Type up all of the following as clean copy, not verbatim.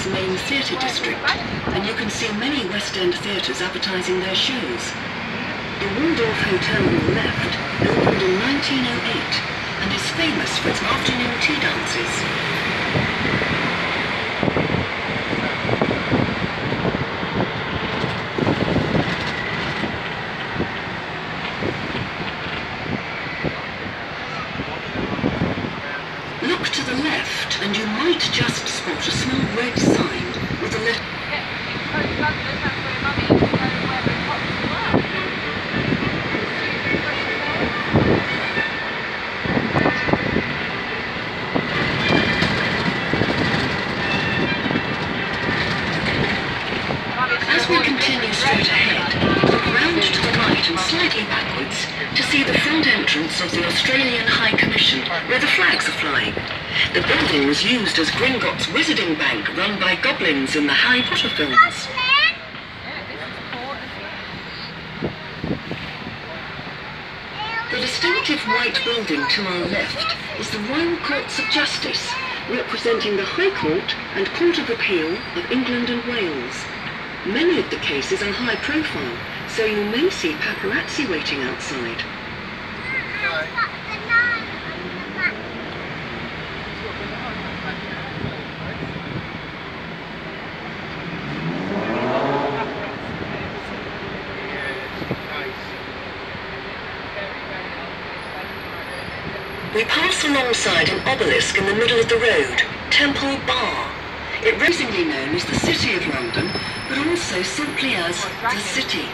London's main theatre district, and you can see many West End theatres advertising their shows. The Waldorf Hotel on the left opened in 1908 and is famous for its afternoon tea dances. Look to the left and you might just spot a small red sign with a letter. As we continue straight ahead, look round to the right and slightly backwards to see the front entrance of the Australian High Commission, where the flags are flying. The building was used as Gringotts Wizarding Bank, run by goblins in the Harry Potter films. The distinctive white building to our left is the Royal Courts of Justice, representing the High Court and Court of Appeal of England and Wales. Many of the cases are high profile, so you may see paparazzi waiting outside. We pass alongside an obelisk in the middle of the road, Temple Bar. It recently known as the City of London, but also simply as the City.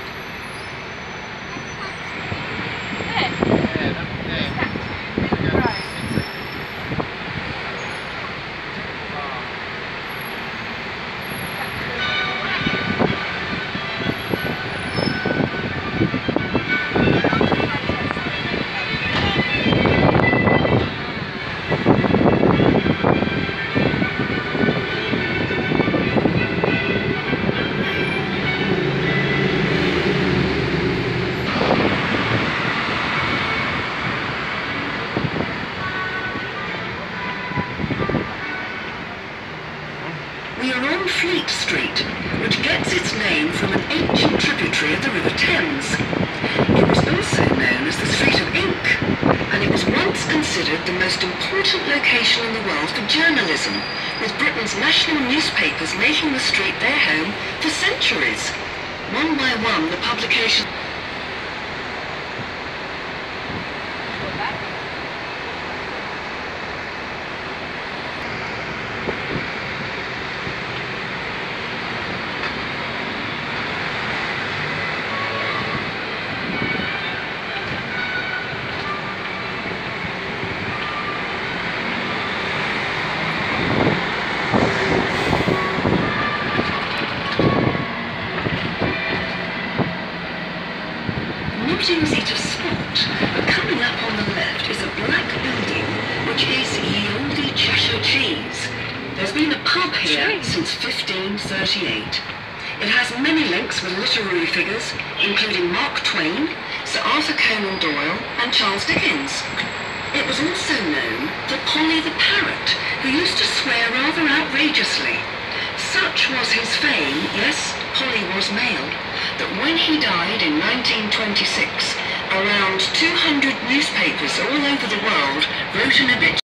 We are on Fleet Street, which gets its name from an ancient tributary of the River Thames. It was also known as the Street of Ink, and it was once considered the most important location in the world for journalism, with Britain's national newspapers making the street their home for centuries. One by one, the publication... Not easy to spot, but coming up on the left is a black building, which is Ye Olde Cheshire Cheese. There's been a pub here since 1538. It has many links with literary figures, including Mark Twain, Sir Arthur Conan Doyle, and Charles Dickens. It was also known for Polly the Parrot, who used to swear rather outrageously. Such was his fame, yes, Polly was male, that when he died in 1926, around 200 newspapers all over the world wrote an obituary.